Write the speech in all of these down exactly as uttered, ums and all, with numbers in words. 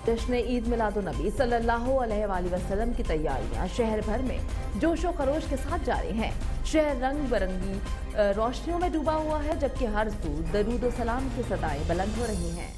जश्न ईद मिलादुन्नबी सल्लल्लाहु अलैहि वसल्लम की तैयारियां शहर भर में जोशो खरोश के साथ जारी हैं। शहर रंग बिरंगी रोशनियों में डूबा हुआ है, जबकि हर सू दरूद व सलाम की सदाएं बुलंद हो रही हैं।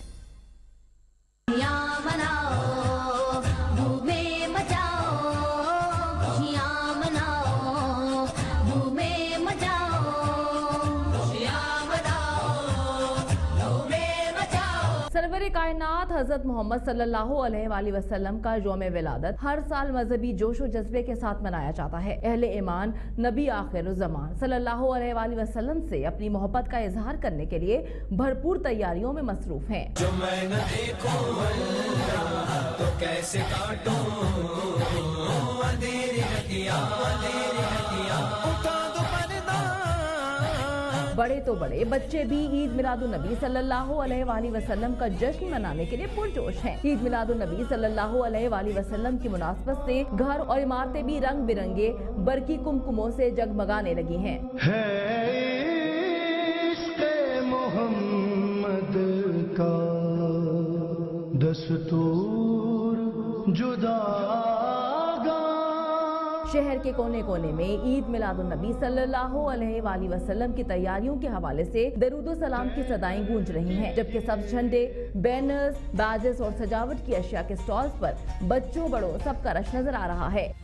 सरवर कायनात हजरत मोहम्मद सल्लल्लाहु अलैहि वसल्लम का यौम विलादत हर साल मजहबी जोशो जज्बे के साथ मनाया जाता है। अहले ईमान नबी आखिरुज़्ज़मान सल्लल्लाहु अलैहि वसल्लम से अपनी मोहब्बत का इजहार करने के लिए भरपूर तैयारियों में मसरूफ हैं। जो मैं न देखूं तो कैसे काटूं, अंधेरी रतियां, अंधेरी रतियां, उठा दो पर्दा। बड़े तो बड़े बच्चे भी ईद मिलादुन्नबी सल्लल्लाहु अलैहि वसल्लम का जश्न मनाने के लिए पुरजोश हैं। ईद मिलादुन्नबी सल्लल्लाहु अलैहि वसल्लम की मुनासबत से घर और इमारतें भी रंग बिरंगे बरकी कुमकुमों से जगमगाने लगी हैं। है इश्क़े मोहम्मद का दस्तूर जुदा। शहर के कोने कोने में ईद मिलादुन्नबी सल्लल्लाहु अलैहि वसल्लम की तैयारियों के हवाले से दरूदो सलाम की सदाएं गूंज रही हैं, जबकि सब झंडे, बैनर्स, बैजेस और सजावट की अशिया के स्टॉल्स पर बच्चों बड़ों सबका रश नजर आ रहा है।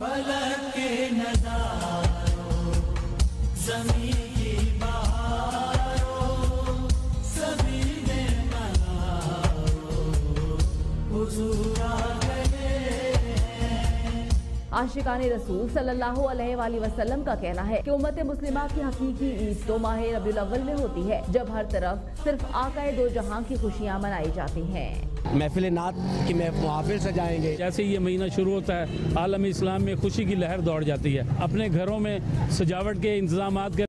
आशिकाने रसूल सल्लल्लाहु अलैहि वसल्लम का कहना है कि उम्मत मुस्लिमा की हकीकी ईद तो माह रबीउल अव्वल में होती है, जब हर तरफ सिर्फ आकाए दो जहां की खुशियां मनाई जाती हैं। महफिल नात की महफिल सजाएंगे। जैसे ये महीना शुरू होता है, आलम इस्लाम में खुशी की लहर दौड़ जाती है। अपने घरों में सजावट के इंतजामात